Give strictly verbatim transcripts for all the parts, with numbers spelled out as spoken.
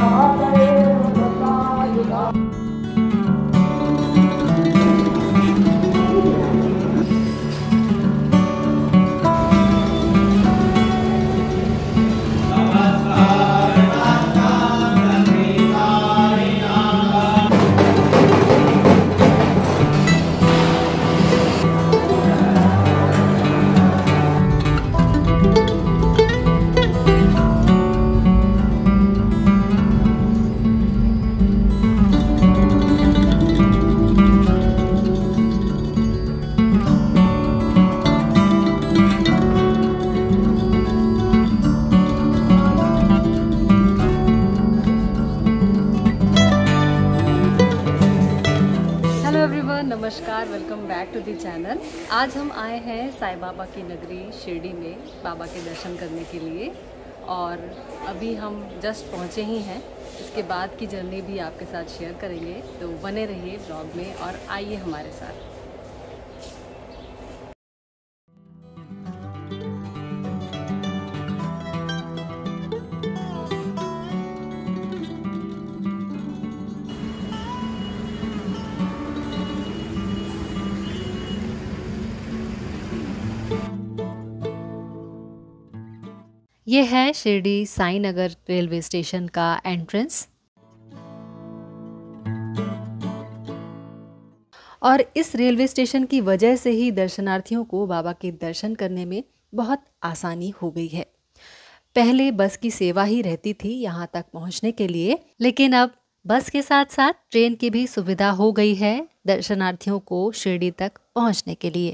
नमस्कार, welcome back to the channel. आज हम आए हैं साईं बाबा की नगरी शिरडी में बाबा के दर्शन करने के लिए और अभी हम जस्ट पहुंचे ही हैं। इसके बाद की जर्नी भी आपके साथ शेयर करेंगे, तो बने रहिए ब्लॉग में और आइए हमारे साथ। ये है शिरडी साईं नगर रेलवे स्टेशन का एंट्रेंस और इस रेलवे स्टेशन की वजह से ही दर्शनार्थियों को बाबा के दर्शन करने में बहुत आसानी हो गई है। पहले बस की सेवा ही रहती थी यहाँ तक पहुँचने के लिए, लेकिन अब बस के साथ साथ ट्रेन की भी सुविधा हो गई है दर्शनार्थियों को शिरडी तक पहुँचने के लिए।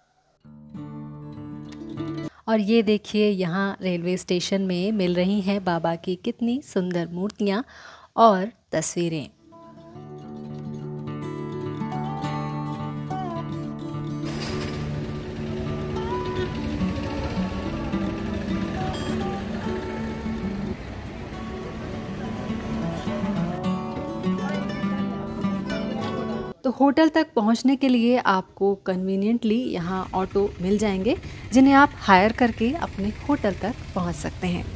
और ये देखिए, यहाँ रेलवे स्टेशन में मिल रही हैं बाबा की कितनी सुंदर मूर्तियाँ और तस्वीरें। तो होटल तक पहुंचने के लिए आपको कन्वीनियंटली यहाँ ऑटो मिल जाएंगे, जिन्हें आप हायर करके अपने होटल तक पहुंच सकते हैं।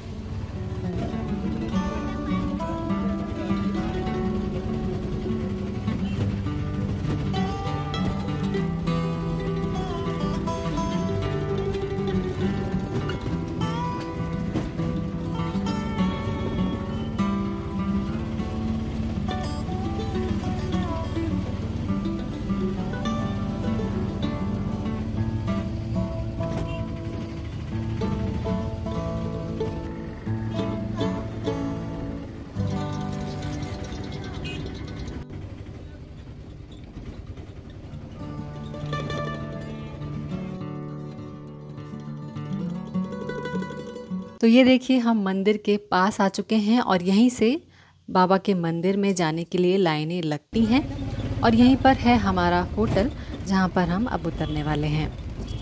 तो ये देखिए, हम मंदिर के पास आ चुके हैं और यहीं से बाबा के मंदिर में जाने के लिए लाइनें लगती हैं और यहीं पर है हमारा होटल, जहां पर हम अब उतरने वाले हैं।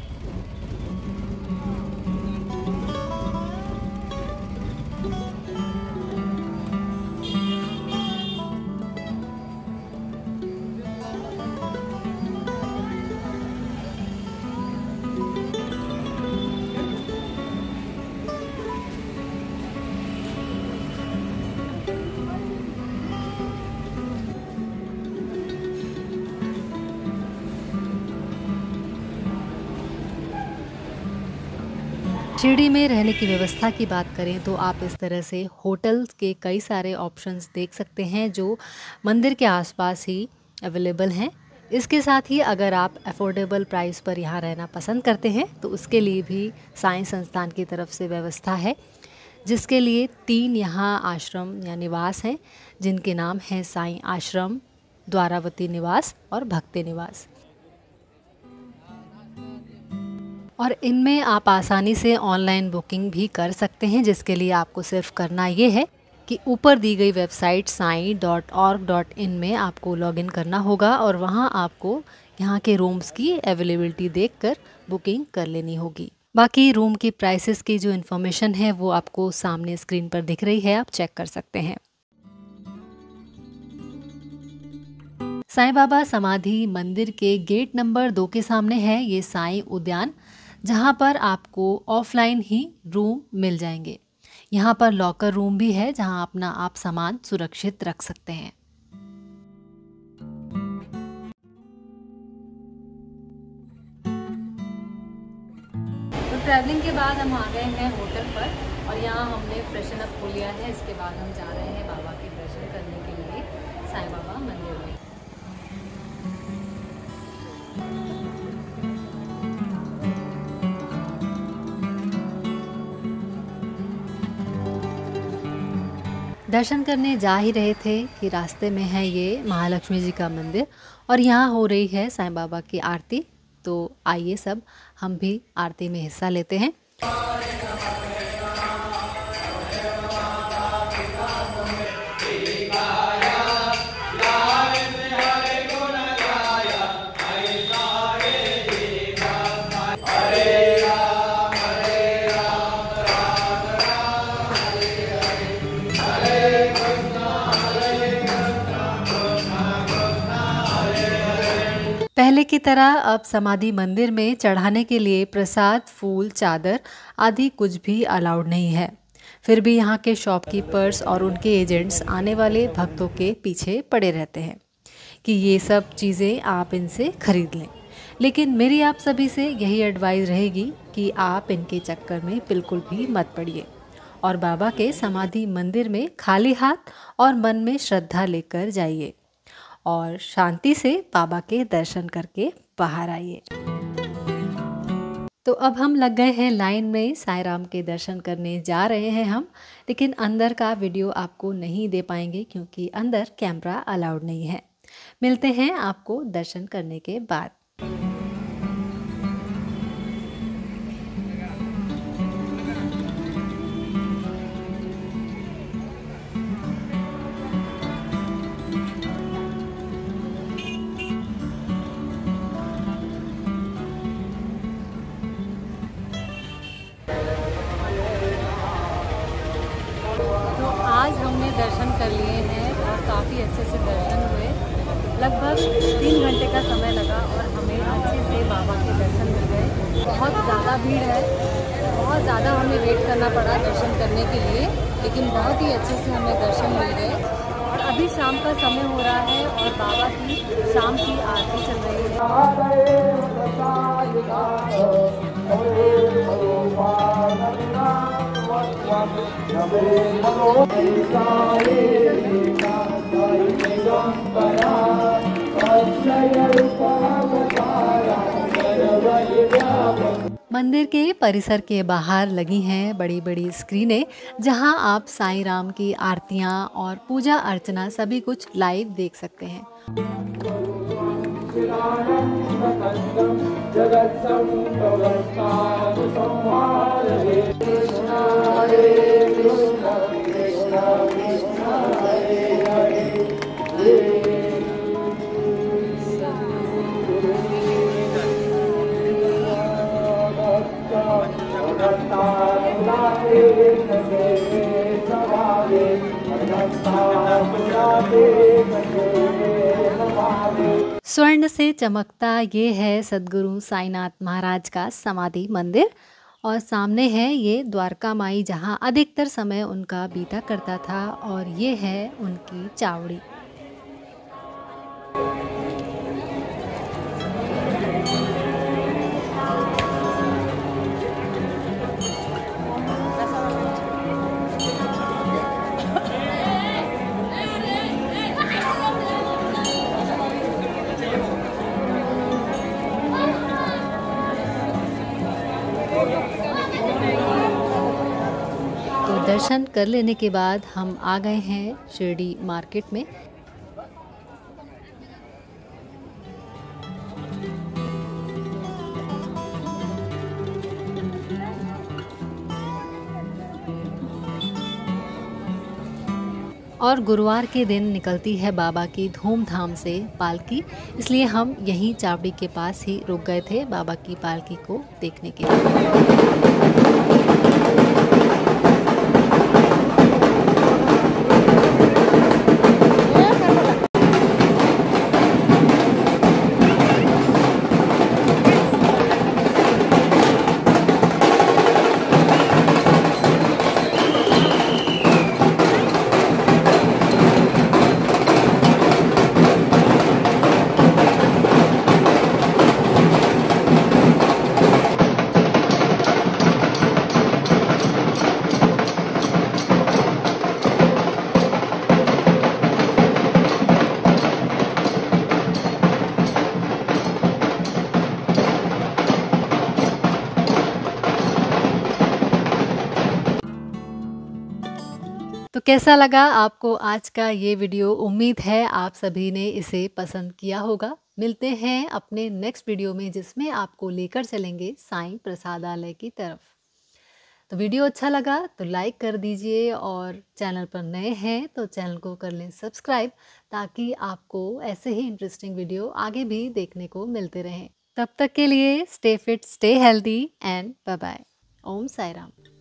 शिरडी में रहने की व्यवस्था की बात करें तो आप इस तरह से होटल्स के कई सारे ऑप्शंस देख सकते हैं जो मंदिर के आसपास ही अवेलेबल हैं। इसके साथ ही अगर आप अफोर्डेबल प्राइस पर यहाँ रहना पसंद करते हैं तो उसके लिए भी साईं संस्थान की तरफ से व्यवस्था है, जिसके लिए तीन यहाँ आश्रम या निवास हैं, जिनके नाम हैं साईं आश्रम, द्वारावती निवास और भक्ति निवास। और इनमें आप आसानी से ऑनलाइन बुकिंग भी कर सकते हैं, जिसके लिए आपको सिर्फ करना ये है कि ऊपर दी गई website Sai dot org dot in में आपको लॉगिन करना होगा और वहाँ आपको यहाँ के रूम्स की अवेलेबिलिटी देखकर बुकिंग कर लेनी होगी। बाकी रूम की प्राइसेस की जो इन्फॉर्मेशन है वो आपको सामने स्क्रीन पर दिख रही है, आप चेक कर सकते हैं। साईं बाबा समाधि मंदिर के गेट नंबर दो के सामने है ये साईं उद्यान, जहाँ पर आपको ऑफलाइन ही रूम मिल जाएंगे। यहाँ पर लॉकर रूम भी है जहाँ अपना आप सामान सुरक्षित रख सकते हैं। तो ट्रैवलिंग के बाद हम आ गए हैं होटल पर और यहाँ हमने फ्रेशन अप हो लिया है। इसके बाद हम जा रहे हैं बाबा के दर्शन करने के लिए साईं बाबा मंदिर में। दर्शन करने जा ही रहे थे कि रास्ते में है ये महालक्ष्मी जी का मंदिर और यहाँ हो रही है साईं बाबा की आरती। तो आइए सब हम भी आरती में हिस्सा लेते हैं। पहले की तरह अब समाधि मंदिर में चढ़ाने के लिए प्रसाद, फूल, चादर आदि कुछ भी अलाउड नहीं है। फिर भी यहाँ के शॉपकीपर्स और उनके एजेंट्स आने वाले भक्तों के पीछे पड़े रहते हैं कि ये सब चीज़ें आप इनसे खरीद लें। लेकिन मेरी आप सभी से यही एडवाइस रहेगी कि आप इनके चक्कर में बिल्कुल भी मत पड़िए और बाबा के समाधि मंदिर में खाली हाथ और मन में श्रद्धा लेकर जाइए और शांति से बाबा के दर्शन करके बाहर आइए। तो अब हम लग गए हैं लाइन में, साईं राम के दर्शन करने जा रहे हैं हम। लेकिन अंदर का वीडियो आपको नहीं दे पाएंगे क्योंकि अंदर कैमरा अलाउड नहीं है। मिलते हैं आपको दर्शन करने के बाद। आज हमने दर्शन कर लिए हैं और काफ़ी अच्छे से दर्शन हुए। लगभग तीन घंटे का समय लगा और हमें अच्छे से बाबा के दर्शन मिल गए। बहुत ज़्यादा भीड़ है, बहुत ज़्यादा हमें वेट करना पड़ा दर्शन करने के लिए, लेकिन बहुत ही अच्छे से हमें दर्शन मिल गए। और अभी शाम का समय हो रहा है और बाबा की शाम की आरती चल रही है। मंदिर के परिसर के बाहर लगी हैं बड़ी बड़ी स्क्रीनें जहां आप साईं राम की आरतियां और पूजा अर्चना सभी कुछ लाइव देख सकते हैं। स्वर्ण से चमकता ये है सद्गुरु साईनाथ महाराज का समाधि मंदिर और सामने है ये द्वारका माई जहां अधिकतर समय उनका बीता करता था और ये है उनकी चावड़ी। दर्शन कर लेने के बाद हम आ गए हैं शिरडी मार्केट में। और गुरुवार के दिन निकलती है बाबा की धूमधाम से पालकी, इसलिए हम यहीं चावड़ी के पास ही रुक गए थे बाबा की पालकी को देखने के लिए। तो कैसा लगा आपको आज का ये वीडियो? उम्मीद है आप सभी ने इसे पसंद किया होगा। मिलते हैं अपने नेक्स्ट वीडियो में, जिसमें आपको लेकर चलेंगे साईं प्रसादालय की तरफ। तो वीडियो अच्छा लगा तो लाइक कर दीजिए, और चैनल पर नए हैं तो चैनल को कर लें सब्सक्राइब, ताकि आपको ऐसे ही इंटरेस्टिंग वीडियो आगे भी देखने को मिलते रहें। तब तक के लिए stay fit, stay healthy and bye bye. Om Sai Ram.